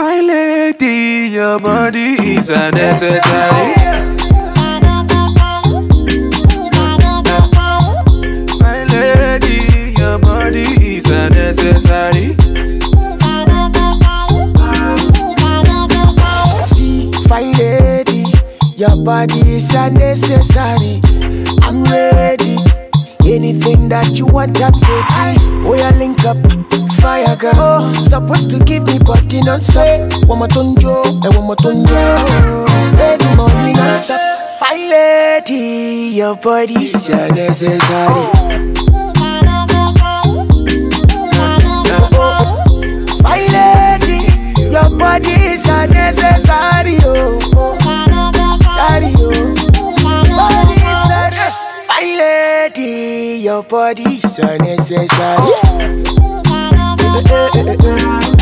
Fine lady, your body is unnecessary. Fine lady, your body is unnecessary. See, fine lady, your body is unnecessary. I'm ready. Anything that you want, I'm ready. Oh, yeah, link up, fire girl. Oh, supposed to give me body non-stop. One more tonjo, and one more tonjo. Spend the money non-stop. Fine lady, your body is unnecessary. Fine lady, your body is unnecessary. Oh, sorry, oh. Body is unnecessary. Fine lady, your body is unnecessary.